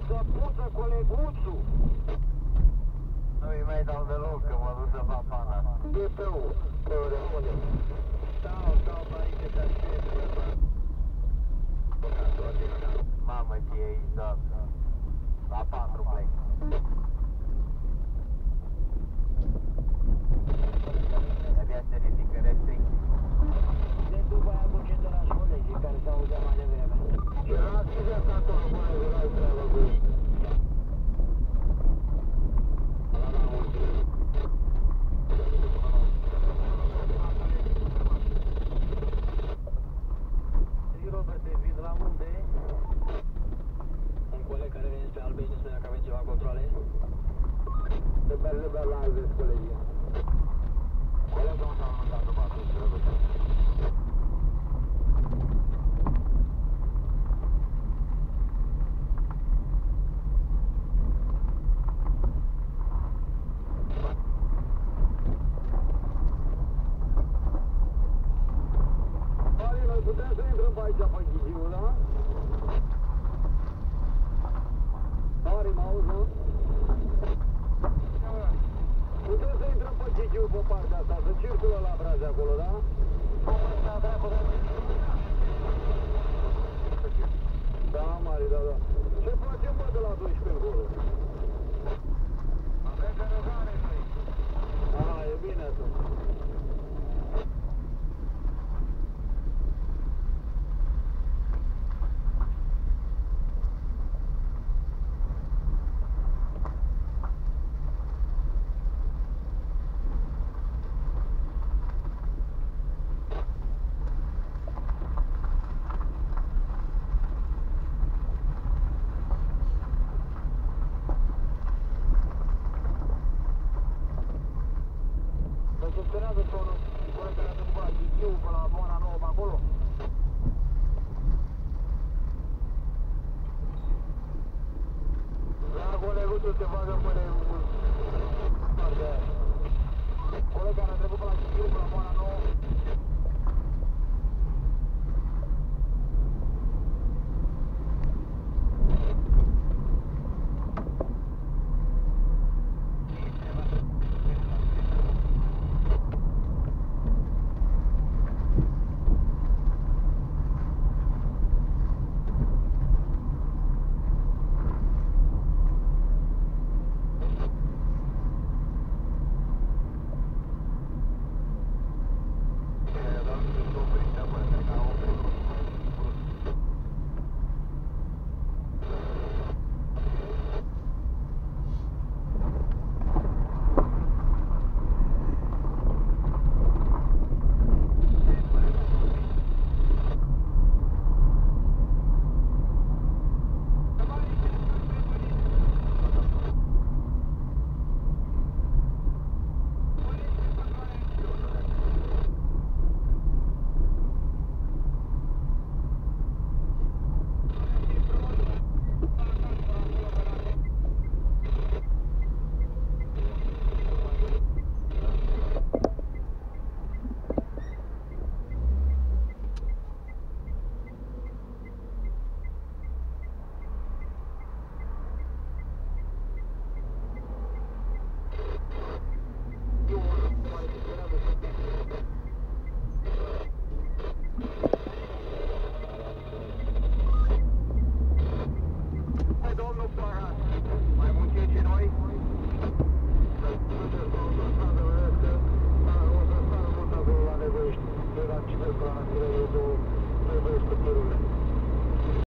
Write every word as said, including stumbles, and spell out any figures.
să pută coleguțul. Nu-i mai dau deloc, că mă duc să fac pana. E tău, tău de unde? Stau, stau pe aici, te aștept, bă. Mamă, ce e aici, da. La patru plec. De-abia se ridică restricții. De după aia cu ce dorași colegii care s-audea mai devreme. Era activă ca acolo, bă, era treabă cu ei. Robert, te vid la unde? Un coleg care vine spre Albei ne spunea că avem ceva controle. Să merge pe la Alves, colegii. Colegul ăsta am dat după atunci, Robert. Putem să intrăm pe aici, pe Ghigiu, da? Mari, mă auzi, nu? Putem să intrăm pe Ghigiu pe partea asta, să circulă la brazi acolo, da? Da, Mari, da, da. Ce facem, bă, de la doisprezece încolo? Avem cărăgare, noi. Aha, e bine atunci. Gestionează pe unul, coleg care a trecut la Ghigiu, pe la Moana Nouă, pe acolo. Dar coleguțul se bagă până în mult. Coleg care a trecut pe la Ghigiu, pe la Moana Nouă.